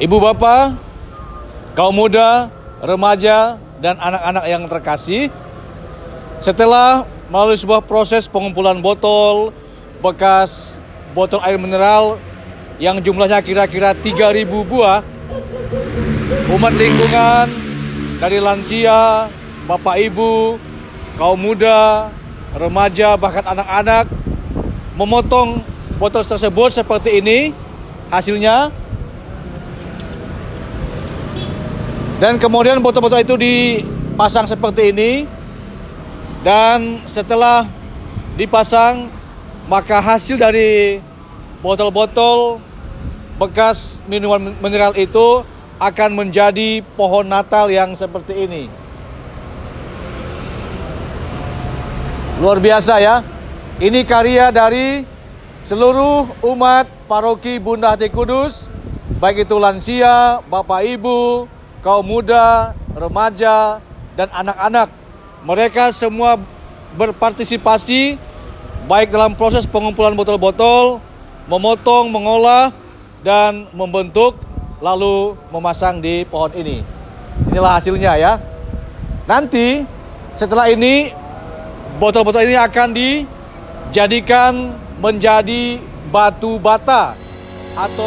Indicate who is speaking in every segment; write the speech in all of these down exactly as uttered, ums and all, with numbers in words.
Speaker 1: Ibu bapak, kaum muda, remaja, dan anak-anak yang terkasih, setelah melalui sebuah proses pengumpulan botol bekas botol air mineral yang jumlahnya kira-kira tiga ribu buah, umat lingkungan dari lansia, bapak ibu, kaum muda, remaja, bahkan anak-anak memotong botol tersebut seperti ini hasilnya. Dan kemudian botol-botol itu dipasang seperti ini. Dan setelah dipasang, maka hasil dari botol-botol bekas minuman mineral itu akan menjadi pohon Natal yang seperti ini. Luar biasa ya. Ini karya dari seluruh umat paroki Bunda Hati Kudus, baik itu lansia, bapak ibu, kaum muda, remaja, dan anak-anak. Mereka semua berpartisipasi baik dalam proses pengumpulan botol-botol, memotong, mengolah, dan membentuk, lalu memasang di pohon ini. Inilah hasilnya ya. Nanti setelah ini, botol-botol ini akan dijadikan menjadi batu bata atau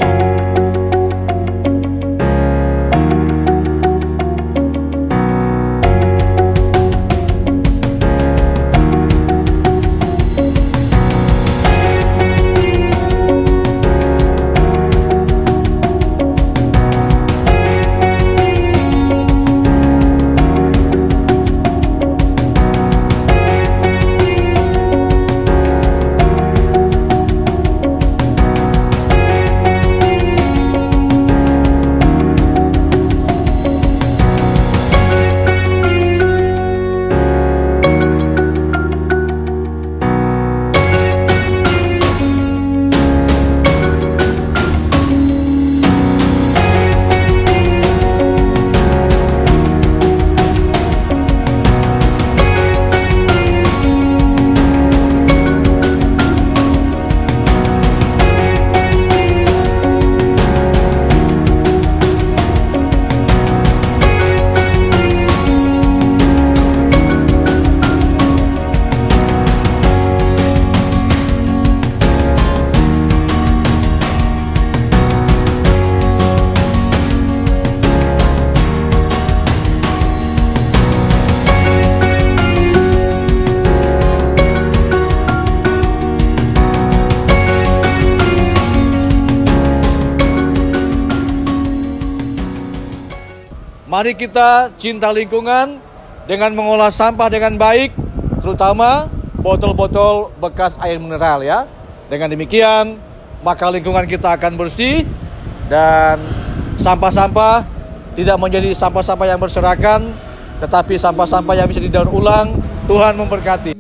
Speaker 1: mari kita cinta lingkungan dengan mengolah sampah dengan baik, terutama botol-botol bekas air mineral ya. Dengan demikian, maka lingkungan kita akan bersih dan sampah-sampah tidak menjadi sampah-sampah yang berserakan, tetapi sampah-sampah yang bisa didaur ulang. Tuhan memberkati.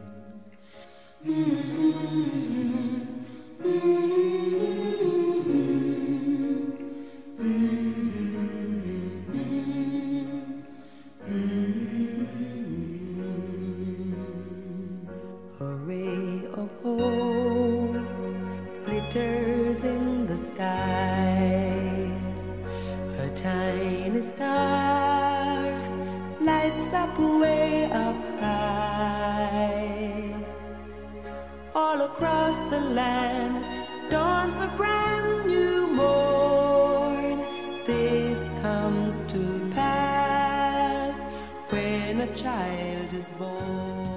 Speaker 2: A ray of hope glitters in the sky. A tiny star lights up way up high. All across the land dawns a brand new morn. This comes to pass when a child is born.